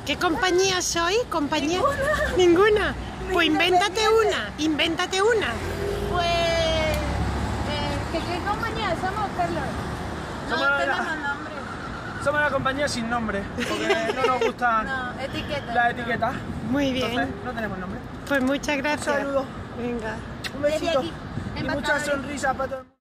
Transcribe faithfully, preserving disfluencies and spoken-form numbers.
¿Qué compañía soy? ¿Compañía? Ninguna. ¿Ninguna? Pues invéntate una, invéntate una. Pues... Eh, ¿qué, ¿Qué compañía somos, Carlos? No Somos la- tenemos nombre. Somos la compañía sin nombre, porque no nos gustan No, etiqueta. las etiquetas. Muy Entonces, bien. no tenemos nombre. Pues muchas gracias. Un saludo. Venga. Un Desde besito. aquí, Y embajadores. muchas sonrisas para todo el mundo.